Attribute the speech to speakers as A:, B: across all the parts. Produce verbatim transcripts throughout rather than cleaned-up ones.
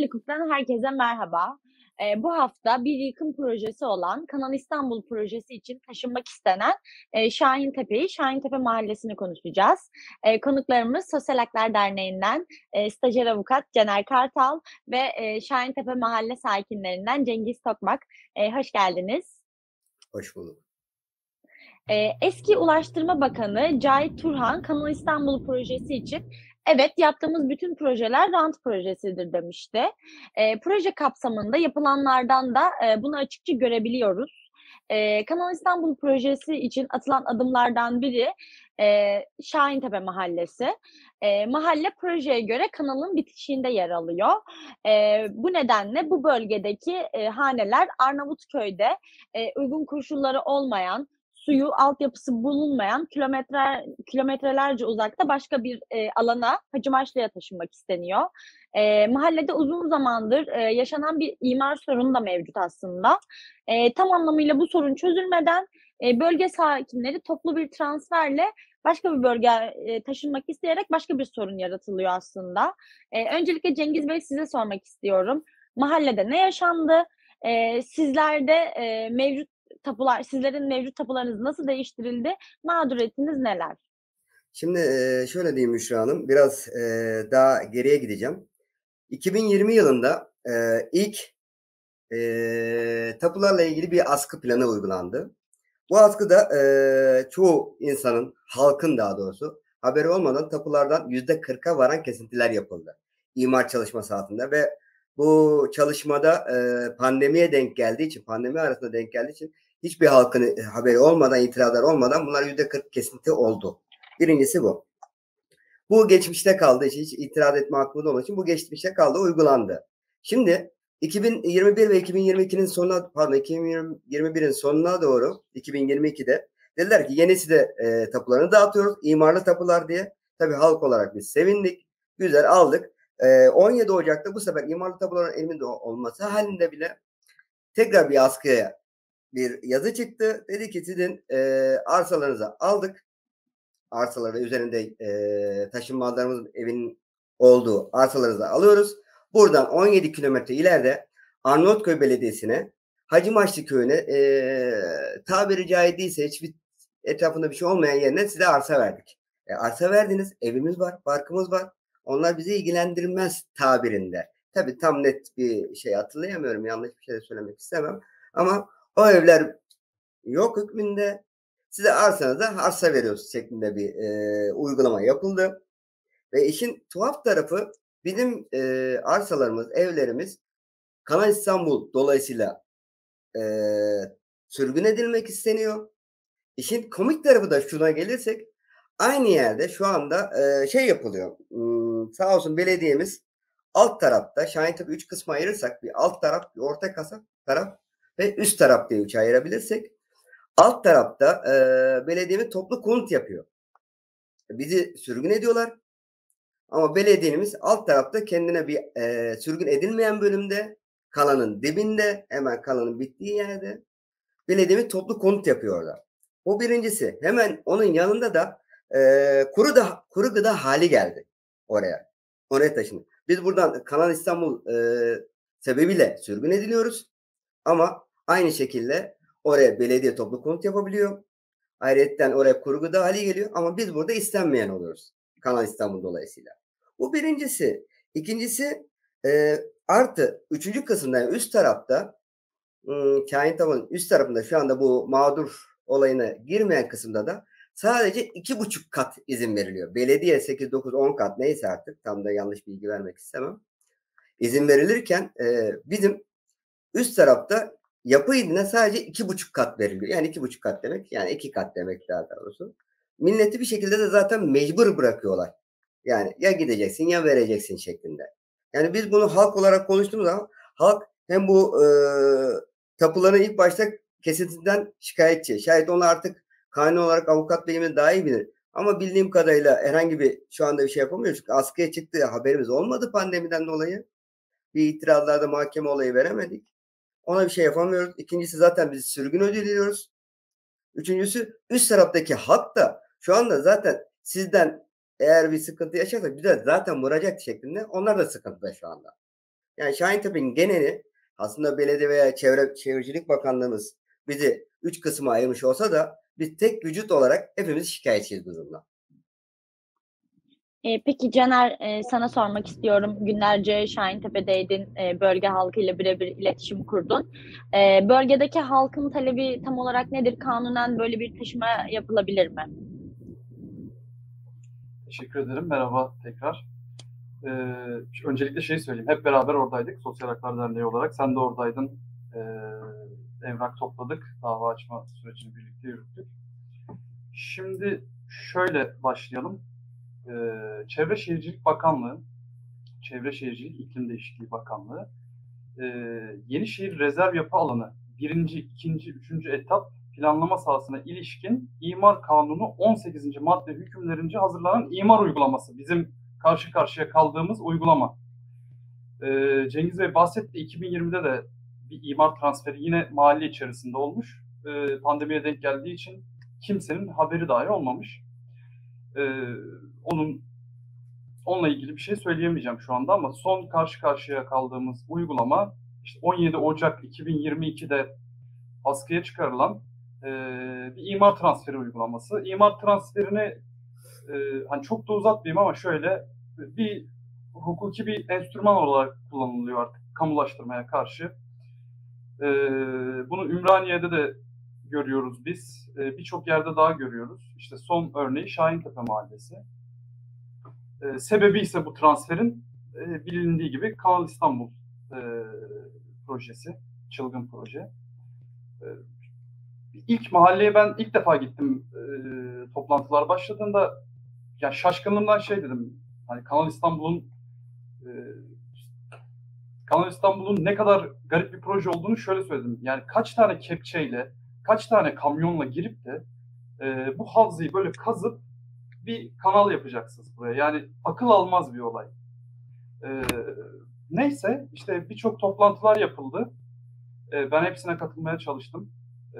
A: Hayırlı Kuf'tan herkese merhaba. Eee, bu hafta bir yıkım projesi olan Kanal İstanbul projesi için taşınmak istenen eee, Şahintepe'yi, Şahintepe Mahallesi'ni konuşacağız. Eee, konuklarımız Sosyal Haklar Derneği'nden eee, stajyer avukat Caner Kartal ve eee, Şahintepe Mahalle sakinlerinden Cengiz Tokmak. Eee, hoş geldiniz.
B: Hoş bulduk.
A: Eee, eski Ulaştırma Bakanı Cahit Turhan, Kanal İstanbul projesi için "Evet, yaptığımız bütün projeler rant projesidir." demişti. Eee, proje kapsamında yapılanlardan da eee, bunu açıkça görebiliyoruz. Eee, Kanal İstanbul projesi için atılan adımlardan biri eee, Şahintepe Mahallesi. Eee, mahalle projeye göre kanalın bitişiğinde yer alıyor. Eee, bu nedenle bu bölgedeki eee, haneler Arnavutköy'de eee, uygun koşulları olmayan, suyu, altyapısı bulunmayan kilometre kilometrelerce uzakta başka bir, eee, alana, Hacımaşlı'ya taşınmak isteniyor. Eee, mahallede uzun zamandır, eee, yaşanan bir imar sorunu da mevcut aslında. Eee, tam anlamıyla bu sorun çözülmeden, eee, bölge sakinleri toplu bir transferle başka bir bölgeye, eee, taşınmak isteyerek başka bir sorun yaratılıyor aslında. Eee, öncelikle Cengiz Bey, size sormak istiyorum. Mahallede ne yaşandı? Eee, sizler de, eee, mevcut tapular sizlerin mevcut tapularınız nasıl değiştirildi? Mağduriyetiniz neler?
B: Şimdi, eee, şöyle diyeyim Büşra Hanım, biraz, eee, daha geriye gideceğim. iki bin yirmi yılında, eee, ilk, eee, tapularla ilgili bir askı planı uygulandı. Bu askıda, eee, çoğu insanın, halkın daha doğrusu haberi olmadan tapulardan yüzde kırka varan kesintiler yapıldı imar çalışması altında ve bu çalışmada, eee, pandemiye denk geldiği için, pandemi arasında denk geldiği için hiçbir halkın, eee, haberi olmadan, itirazlar olmadan bunlar yüzde kırk kesinti oldu. Birincisi bu. Bu geçmişte kaldığı için hiç itiraz etme hakkımız olmadığı için bu geçmişte kaldı, uygulandı. Şimdi iki bin yirmi bir ve iki bin yirmi ikinin sonuna pardon iki bin yirmi birin sonuna doğru iki bin yirmi ikide dediler ki yenisi de e, tapularını dağıtıyoruz. İmarlı tapular diye. Tabii halk olarak biz sevindik. Güzel aldık. E, on yedi Ocak'ta bu sefer imarlı tapuların elimizde olması halinde bile tekrar bir askıya bir yazı çıktı. Dedi ki sizin e, arsalarınızı aldık, arsaları üzerinde e, taşınmazlarımız evinin olduğu arsalarınızı alıyoruz. Buradan on yedi kilometre ileride Arnavutköy Belediyesi'ne, Hacımaşlı Köyü'ne e, tabiri caizse hiçbir etrafında bir şey olmayan yerine size arsa verdik. E, arsa verdiniz, evimiz var, parkımız var. Onlar bizi ilgilendirmez tabirinde. Tabii tam net bir şey hatırlayamıyorum. Yanlış bir şey de söylemek istemem. Ama o evler yok hükmünde. Size arsanıza arsa veriyoruz şeklinde bir e, uygulama yapıldı. Ve işin tuhaf tarafı bizim e, arsalarımız, evlerimiz Kanal İstanbul dolayısıyla e, sürgün edilmek isteniyor. İşin komik tarafı da şuna gelirsek aynı yerde şu anda e, şey yapılıyor. Hmm, sağ olsun belediyemiz alt tarafta Şahintepe üç kısma ayırırsak bir alt taraf, bir orta kasa taraf ve üst taraf diye üçe ayırabilirsek alt tarafta e, belediyenin toplu konut yapıyor. Bizi sürgün ediyorlar. Ama belediyemiz alt tarafta kendine bir e, sürgün edilmeyen bölümde, kalanın dibinde, hemen kalanın bittiği yerde belediyemiz toplu konut yapıyor orada. O birincisi. Hemen onun yanında da e, kuru da kuru gıda hali geldi oraya. Oraya taşındı. Biz buradan Kanal İstanbul e, sebebiyle sürgün ediliyoruz. Ama aynı şekilde oraya belediye toplu konut yapabiliyor. Ayrıyetten oraya kuru gıda hali geliyor ama biz burada istenmeyen oluyoruz. Kanal İstanbul dolayısıyla. Bu birincisi. İkincisi e, artı üçüncü kısımda yani üst tarafta ıı, kain tavanın üst tarafında şu anda bu mağdur olayına girmeyen kısımda da sadece iki buçuk kat izin veriliyor. Belediye sekiz, dokuz, on kat neyse artık tam da yanlış bilgi vermek istemem. İzin verilirken e, bizim üst tarafta yapı iznine sadece iki buçuk kat veriliyor. Yani iki buçuk kat demek yani iki kat demek daha doğrusu. Milleti bir şekilde de zaten mecbur bırakıyorlar. Yani ya gideceksin ya vereceksin şeklinde. Yani biz bunu halk olarak konuştuğumuz zaman halk hem bu e, tapuların ilk başta kesitinden şikayetçi. Şayet onu artık kanun olarak avukat beyimiz daha iyi bilir. Ama bildiğim kadarıyla herhangi bir şu anda bir şey yapamıyoruz. Çünkü askıya çıktığı haberimiz olmadı pandemiden dolayı. Bir itirazlarda mahkeme olayı veremedik. Ona bir şey yapamıyoruz. İkincisi zaten biz sürgün ödülüyoruz. Üçüncüsü üst taraftaki halk da şu anda zaten sizden eğer bir sıkıntı yaşarsa bize zaten vuracak şeklinde onlar da sıkıntıda şu anda. Yani Şahintepe'nin geneli aslında belediye veya Çevre Şehircilik Bakanlığımız bizi üç kısma ayırmış olsa da biz tek vücut olarak hepimiz şikayetçiyiz bu durumdan.
A: Eee, peki Caner, eee, sana sormak istiyorum. Günlerce Şahintepe'deydin, eee, bölge halkıyla birebir iletişim kurdun. Eee, bölgedeki halkın talebi tam olarak nedir? Kanunen böyle bir taşıma yapılabilir mi?
C: Teşekkür ederim. Merhaba tekrar. Ee, öncelikle şey söyleyeyim. Hep beraber oradaydık Sosyal Haklar Derneği olarak. Sen de oradaydın. Ee, evrak topladık. Dava açma sürecini birlikte yürüttük. Şimdi şöyle başlayalım. Ee, Çevre Şehircilik Bakanlığı, Çevre Şehircilik İklim Değişikliği Bakanlığı, e, Yenişehir Rezerv Yapı Alanı birinci, ikinci, üçüncü etap planlama sahasına ilişkin İmar Kanunu on sekizinci madde hükümlerince hazırlanan imar uygulaması. Bizim karşı karşıya kaldığımız uygulama. Ee, Cengiz Bey bahsetti, iki bin yirmide de bir imar transferi yine mahalle içerisinde olmuş. Ee, pandemiye denk geldiği için kimsenin haberi dahi olmamış. Ee, onun onunla ilgili bir şey söyleyemeyeceğim şu anda ama son karşı karşıya kaldığımız uygulama işte on yedi Ocak iki bin yirmi ikide askıya çıkarılan e, bir imar transferi uygulaması. İmar transferini e, hani çok da uzatmayayım ama şöyle bir hukuki bir enstrüman olarak kullanılıyor artık kamulaştırmaya karşı. E, bunu Ümraniye'de de görüyoruz biz. E, birçok yerde daha görüyoruz. İşte son örneği Şahintepe Mahallesi. E, sebebi ise bu transferin e, bilindiği gibi Kanal İstanbul e, projesi, çılgın proje. E, ilk mahalleye ben ilk defa gittim e, toplantılar başladığında, yani şaşkınlığımdan şey dedim, hani Kanal İstanbul'un e, Kanal İstanbul'un ne kadar garip bir proje olduğunu şöyle söyledim. Yani kaç tane kepçeyle, kaç tane kamyonla girip de e, bu havzayı böyle kazıp bir kanal yapacaksınız buraya. Yani akıl almaz bir olay. Ee, neyse işte birçok toplantılar yapıldı. Ee, ben hepsine katılmaya çalıştım. Ee,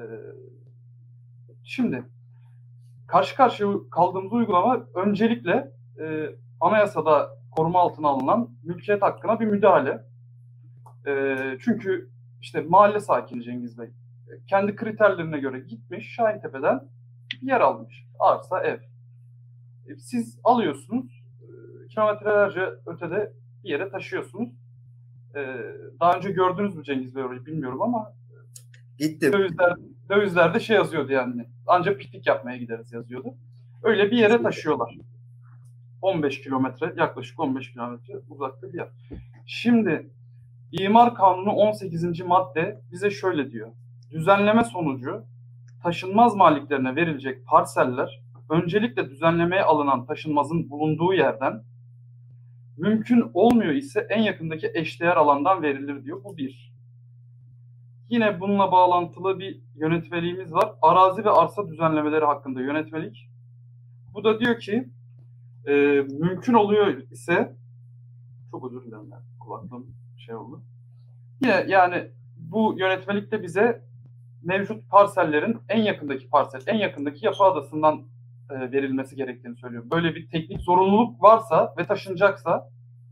C: şimdi karşı karşıya kaldığımız uygulama öncelikle e, anayasada koruma altına alınan mülkiyet hakkına bir müdahale. E, çünkü işte mahalle sakini Cengiz Bey kendi kriterlerine göre gitmiş Şahintepe'den bir yer almış. Arsa, ev. Siz alıyorsunuz, kilometrelerce ötede bir yere taşıyorsunuz. Daha önce gördünüz mü Cengiz Bey orayı bilmiyorum ama
B: Gittim.
C: Dövizler, dövizlerde şey yazıyordu yani, ancak piknik yapmaya gideriz yazıyordu. Öyle bir yere taşıyorlar. on beş kilometre, yaklaşık on beş kilometre uzakta bir yer. Şimdi İmar Kanunu on sekizinci madde bize şöyle diyor. Düzenleme sonucu taşınmaz maliklerine verilecek parseller öncelikle düzenlemeye alınan taşınmazın bulunduğu yerden, mümkün olmuyor ise en yakındaki eşdeğer alandan verilir diyor. Bu bir. Yine bununla bağlantılı bir yönetmeliğimiz var. Arazi ve arsa düzenlemeleri hakkında yönetmelik. Bu da diyor ki e, mümkün oluyor ise, çok özür dilerim yani, kulaklığım şey oldu. Yine yani bu yönetmelikte bize mevcut parsellerin en yakındaki parsel, en yakındaki yapı adasından e, verilmesi gerektiğini söylüyor. Böyle bir teknik zorunluluk varsa ve taşınacaksa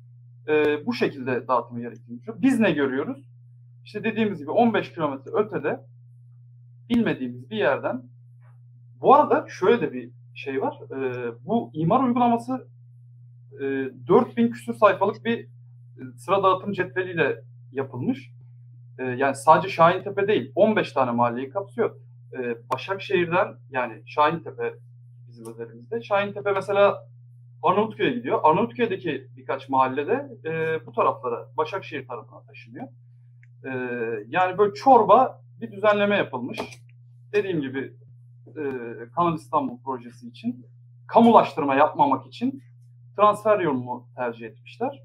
C: e, bu şekilde dağıtımı gerektiğini söylüyor. Biz ne görüyoruz? İşte dediğimiz gibi on beş kilometre ötede bilmediğimiz bir yerden, bu arada şöyle de bir şey var. E, bu imar uygulaması e, dört bin küsur sayfalık bir sıra dağıtım cetveliyle yapılmış. E, yani sadece Şahintepe değil, on beş tane mahalleyi kapsıyor. E, Başakşehir'den, yani Şahintepe bizim özelimizde. Şahintepe mesela Arnavutköy'e gidiyor. Arnavutköy'deki birkaç mahallede e, bu taraflara, Başakşehir tarafına taşınıyor. E, yani böyle çorba bir düzenleme yapılmış. Dediğim gibi e, Kanal İstanbul projesi için, kamulaştırma yapmamak için transfer yolunu tercih etmişler.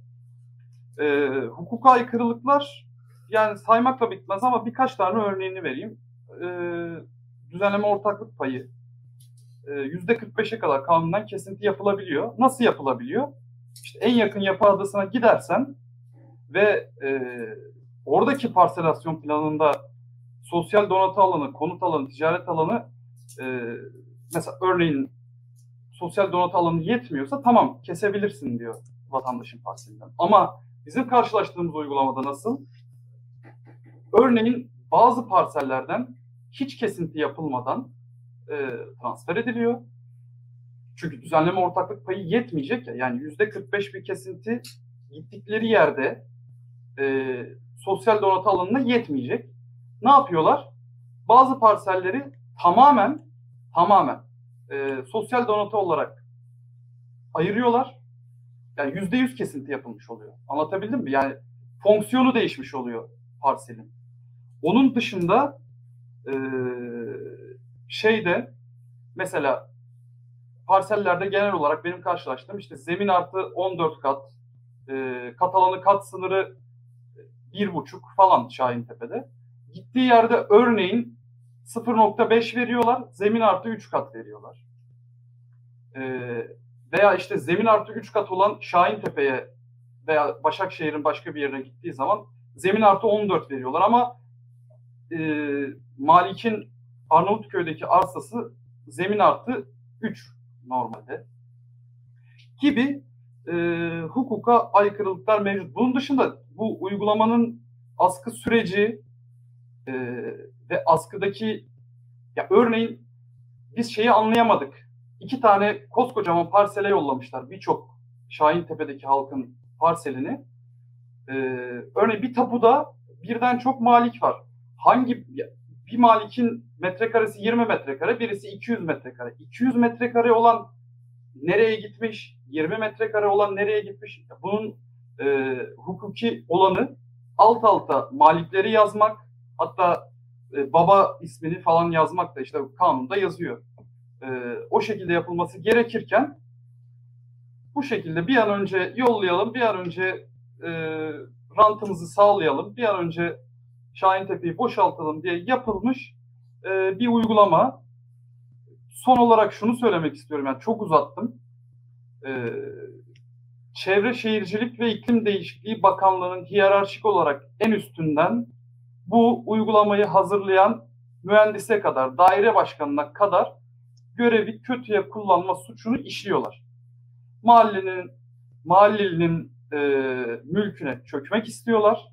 C: E, hukuka aykırılıklar, yani saymakla bitmez ama birkaç tane örneğini vereyim. E, düzenleme ortaklık payı yüzde kırk beşe kadar kanundan kesinti yapılabiliyor. Nasıl yapılabiliyor? İşte en yakın yapı adasına gidersen ve e, oradaki parselasyon planında sosyal donatı alanı, konut alanı, ticaret alanı, e, mesela örneğin sosyal donatı alanı yetmiyorsa tamam kesebilirsin diyor vatandaşın parselinden. Ama Bizim karşılaştığımız uygulamada nasıl? Örneğin bazı parsellerden hiç kesinti yapılmadan e, transfer ediliyor. Çünkü düzenleme ortaklık payı yetmeyecek ya. Yani yüzde kırk beş bir kesinti gittikleri yerde e, sosyal donatı alanına yetmeyecek. Ne yapıyorlar? Bazı parselleri tamamen tamamen e, sosyal donatı olarak ayırıyorlar. Yani yüzde yüz kesinti yapılmış oluyor. Anlatabildim mi? Yani fonksiyonu değişmiş oluyor parselin. Onun dışında e, şeyde mesela parsellerde genel olarak benim karşılaştığım işte zemin artı on dört kat, e, kat alanı kat sınırı bir buçuk falan Şahintepe'de. Gittiği yerde örneğin sıfır nokta beş veriyorlar, zemin artı üç kat veriyorlar. E, veya işte zemin artı üç kat olan Şahintepe'ye veya Başakşehir'in başka bir yerine gittiği zaman zemin artı on dört veriyorlar ama e, Malik'in Arnavutköy'deki arsası zemin artı üç normalde gibi e, hukuka aykırılıklar mevcut. Bunun dışında bu uygulamanın askı süreci e, ve askıdaki ya örneğin biz şeyi anlayamadık. İki tane koskocaman parsele yollamışlar birçok Şahintepe'deki halkın parselini. E, örneğin bir tapuda birden çok malik var. Hangi bir malikin metrekaresi yirmi metrekare, birisi iki yüz metrekare. iki yüz metrekare olan nereye gitmiş? yirmi metrekare olan nereye gitmiş? Bunun e, hukuki olanı alt alta malikleri yazmak, hatta e, baba ismini falan yazmak da işte kanunda yazıyor. E, o şekilde yapılması gerekirken bu şekilde bir an önce yollayalım, bir an önce e, rantımızı sağlayalım, bir an önce Şahintepe'yi boşaltalım diye yapılmış e, bir uygulama. Son olarak şunu söylemek istiyorum, yani çok uzattım. E, Çevre Şehircilik ve İklim Değişikliği Bakanlığı'nın hiyerarşik olarak en üstünden bu uygulamayı hazırlayan mühendise kadar, daire başkanına kadar görevi kötüye kullanma suçunu işliyorlar. Mahallenin, mahallelinin e, mülküne çökmek istiyorlar.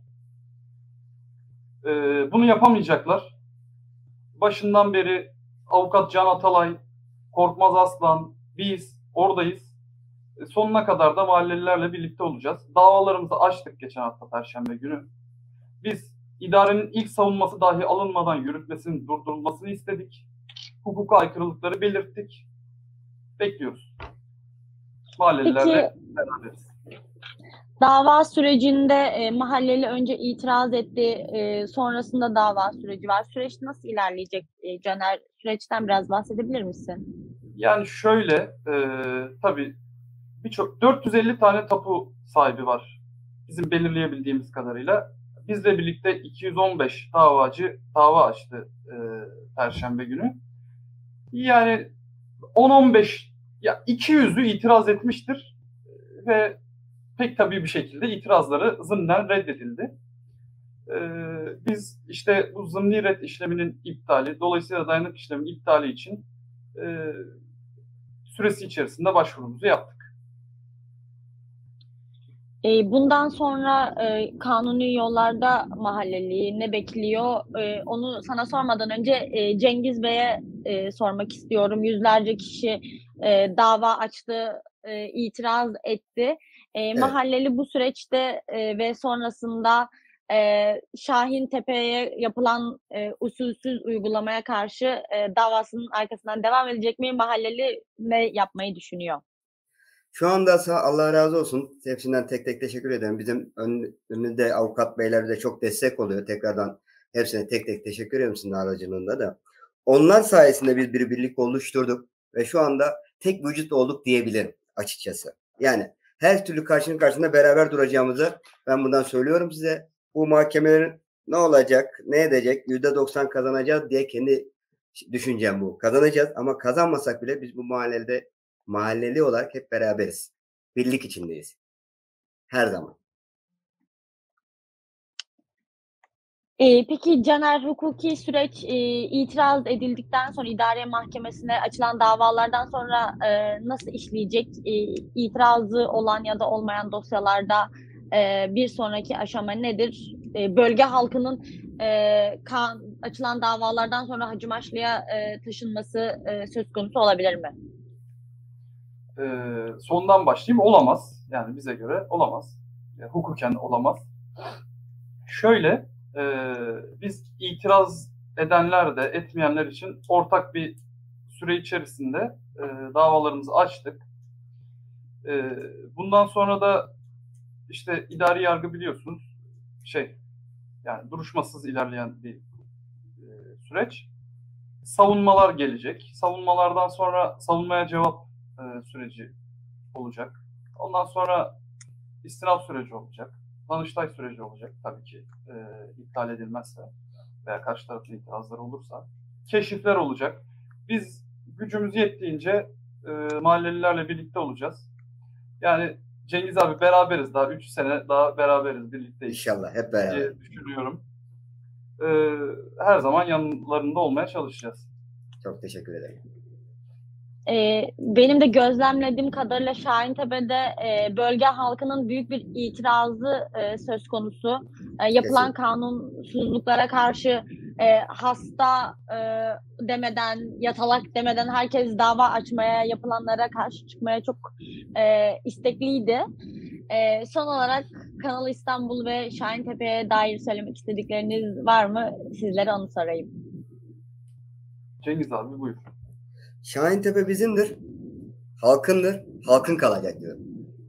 C: E, bunu yapamayacaklar. Başından beri avukat Can Atalay, Korkmaz Aslan, biz oradayız. E, sonuna kadar da mahallelilerle birlikte olacağız. Davalarımızı açtık geçen hafta Perşembe günü. Biz idarenin ilk savunması dahi alınmadan yürütmesinin durdurulmasını istedik. Hukuka aykırılıkları belirttik. Bekliyoruz. Mahallelilerle
A: Peki,
C: beraberiz.
A: dava sürecinde e, mahalleli önce itiraz etti, e, sonrasında dava süreci var. Süreç nasıl ilerleyecek e, Caner? Süreçten biraz bahsedebilir misin?
C: Yani şöyle, e, tabii birçok dört yüz elli tane tapu sahibi var. Bizim belirleyebildiğimiz kadarıyla. Bizle birlikte iki yüz on beş davacı dava açtı e, Perşembe günü. Yani on on beş, ya iki yüzü itiraz etmiştir ve pek tabii bir şekilde itirazları zımnen reddedildi. Ee, biz işte bu zımni red işleminin iptali, dolayısıyla dayanık işleminin iptali için e, süresi içerisinde başvurumuzu yaptık.
A: E, bundan sonra e, kanuni yollarda mahalleliği ne bekliyor? E, onu sana sormadan önce e, Cengiz Bey'e e, sormak istiyorum. Yüzlerce kişi e, dava açtı, e, itiraz etti. E,
B: Evet.
A: mahalleli bu süreçte e, ve sonrasında e, Şahintepe'ye yapılan e, usulsüz uygulamaya karşı e, davasının arkasından devam edecek mi? Mahalleli ne yapmayı düşünüyor?
B: Şu anda sağ, Allah razı olsun. Hepsinden tek tek teşekkür ederim. Bizim ön, önünde avukat beyler de çok destek oluyor. Tekrardan hepsine tek tek teşekkür ediyorum sizin aracılığında da. Onlar sayesinde biz bir birlik oluşturduk ve şu anda tek vücut olduk diyebilirim açıkçası. Yani her türlü karşının karşısında beraber duracağımızı ben buradan söylüyorum size. Bu mahkemelerin ne olacak, ne edecek, yüzde doksan kazanacağız diye kendi düşüncem bu. Kazanacağız ama kazanmasak bile biz bu mahallede mahalleli olarak hep beraberiz. Birlik içindeyiz. Her zaman.
A: Ee, peki Caner, hukuki süreç e, itiraz edildikten sonra idare mahkemesine açılan davalardan sonra e, nasıl işleyecek? E, itirazı olan ya da olmayan dosyalarda e, bir sonraki aşama nedir? E, bölge halkının e, kan, açılan davalardan sonra Hacımaşlı'ya e, taşınması e, söz konusu olabilir mi?
C: E, sondan başlayayım. Olamaz. Yani bize göre olamaz. E, hukuken olamaz. Şöyle, e, biz itiraz edenler de etmeyenler için ortak bir süre içerisinde e, davalarımızı açtık. E, bundan sonra da işte idari yargı biliyorsunuz şey yani duruşmasız ilerleyen bir e, süreç. Savunmalar gelecek. Savunmalardan sonra savunmaya cevap e, süreci olacak. Ondan sonra istinaf süreci olacak. Danıştay süreci olacak tabii ki e, iptal edilmezse veya karşı tarafın itirazları olursa. Keşifler olacak. Biz gücümüz yettiğince e, mahallelilerle birlikte olacağız. Yani Cengiz abi beraberiz daha üç sene daha beraberiz birlikteyiz.
B: İnşallah hep beraber.
C: Diye düşünüyorum. E, her zaman yanlarında olmaya çalışacağız.
B: Çok teşekkür ederim.
A: E, benim de gözlemlediğim kadarıyla Şahintepe'de e, bölge halkının büyük bir itirazı e, söz konusu. E, yapılan
B: Kesin.
A: kanunsuzluklara karşı e, hasta e, demeden, yatalak demeden herkes dava açmaya, yapılanlara karşı çıkmaya çok e, istekliydi. E, son olarak Kanal İstanbul ve Şahintepe'ye dair söylemek istedikleriniz var mı? Sizlere onu sorayım.
C: Cengiz abi buyur.
B: Şahintepe bizimdir. Halkındır. Halkın kalacak diyorum.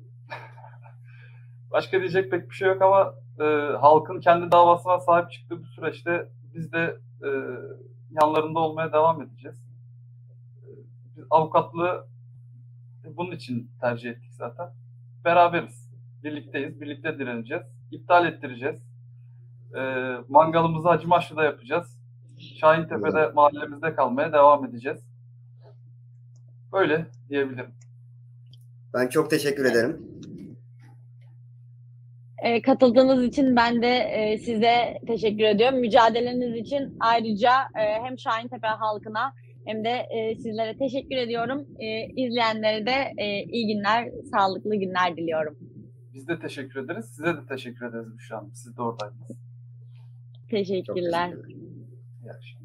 C: Başka diyecek pek bir şey yok ama e, halkın kendi davasına sahip çıktığı bu süreçte biz de e, yanlarında olmaya devam edeceğiz. E, biz avukatlığı bunun için tercih ettik zaten. Beraberiz. Birlikteyiz. Birlikte direneceğiz. İptal ettireceğiz. E, mangalımızı Hacımaşlı'da yapacağız. Şahintepe'de mahallemizde kalmaya devam edeceğiz. Böyle diyebilirim.
B: Ben çok teşekkür ederim.
A: E, katıldığınız için ben de e, size teşekkür ediyorum. Mücadeleniz için ayrıca e, hem Şahintepe halkına hem de e, sizlere teşekkür ediyorum. E, izleyenlere de e, iyi günler, sağlıklı günler diliyorum.
C: Biz de teşekkür ederiz. Size de teşekkür ederiz Büşra Hanım. Siz de oradaydınız.
A: Teşekkürler.
B: Çok teşekkür ederim.
C: İyi akşamlar.